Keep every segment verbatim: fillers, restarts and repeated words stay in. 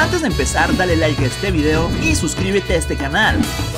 Antes de empezar, dale like a este video y suscríbete a este canal.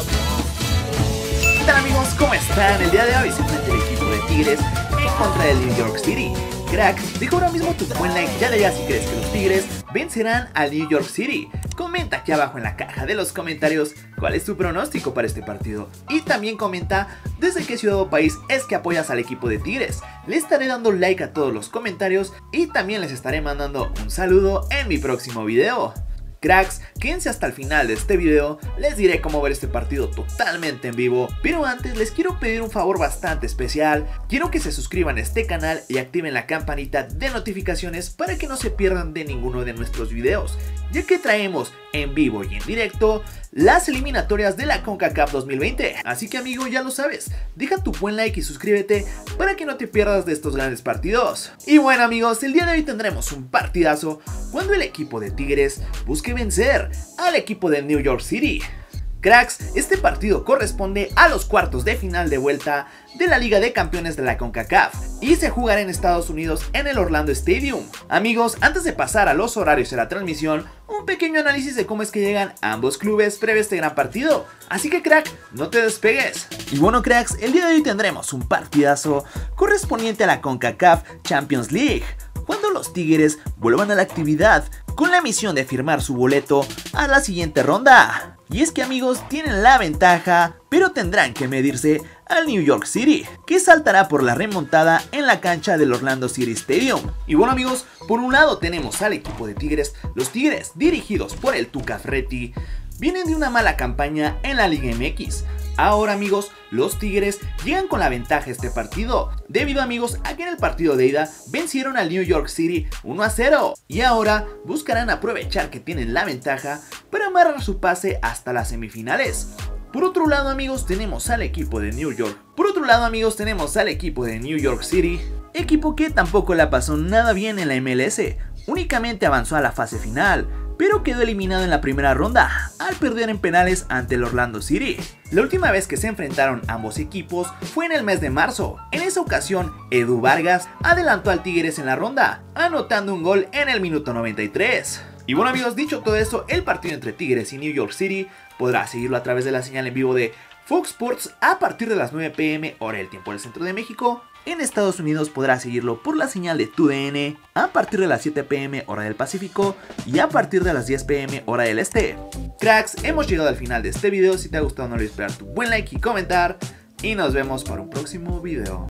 ¿Qué tal amigos? ¿Cómo están? El día de hoy se enfrenta el equipo de Tigres en contra del New York City. Crack, deja ahora mismo tu buen like, ya ya si crees que los Tigres vencerán al New York City. Comenta aquí abajo en la caja de los comentarios cuál es tu pronóstico para este partido. Y también comenta desde qué ciudad o país es que apoyas al equipo de Tigres. Le estaré dando like a todos los comentarios y también les estaré mandando un saludo en mi próximo video. Cracks, quédense hasta el final de este video, les diré cómo ver este partido totalmente en vivo, pero antes les quiero pedir un favor bastante especial. Quiero que se suscriban a este canal y activen la campanita de notificaciones para que no se pierdan de ninguno de nuestros videos, ya que traemos en vivo y en directo las eliminatorias de la CONCACAF dos mil veinte. Así que amigo, ya lo sabes, deja tu buen like y suscríbete para que no te pierdas de estos grandes partidos. Y bueno amigos, el día de hoy tendremos un partidazo cuando el equipo de Tigres busque vencer al equipo de New York City. Cracks, este partido corresponde a los cuartos de final de vuelta de la Liga de Campeones de la CONCACAF y se jugará en Estados Unidos en el Orlando Stadium. Amigos, antes de pasar a los horarios de la transmisión, un pequeño análisis de cómo es que llegan ambos clubes previo a este gran partido. Así que crack, no te despegues. Y bueno cracks, el día de hoy tendremos un partidazo correspondiente a la CONCACAF Champions League, cuando los Tigres vuelvan a la actividad con la misión de firmar su boleto a la siguiente ronda. Y es que amigos, tienen la ventaja, pero tendrán que medirse al New York City, que saltará por la remontada en la cancha del Orlando City Stadium. Y bueno amigos, por un lado tenemos al equipo de Tigres. Los Tigres, dirigidos por el Tuca Ferretti, vienen de una mala campaña en la Liga M X. Ahora amigos, los Tigres llegan con la ventaja este partido, debido amigos a que en el partido de ida vencieron al New York City uno a cero, y ahora buscarán aprovechar que tienen la ventaja para amarrar su pase hasta las semifinales. Por otro lado amigos, tenemos al equipo de New York. Por otro lado amigos, tenemos al equipo de New York City, equipo que tampoco la pasó nada bien en la M L S, únicamente avanzó a la fase final, pero quedó eliminado en la primera ronda al perder en penales ante el Orlando City. La última vez que se enfrentaron ambos equipos fue en el mes de marzo. En esa ocasión, Edu Vargas adelantó al Tigres en la ronda, anotando un gol en el minuto noventa y tres. Y bueno amigos, dicho todo esto, el partido entre Tigres y New York City podrá seguirlo a través de la señal en vivo de Fox Sports a partir de las nueve p m hora del tiempo del centro de México. En Estados Unidos podrá seguirlo por la señal de T U D N a partir de las siete p m hora del Pacífico y a partir de las diez p m hora del Este. Cracks, hemos llegado al final de este video. Si te ha gustado no olvides esperar tu buen like y comentar, y nos vemos para un próximo video.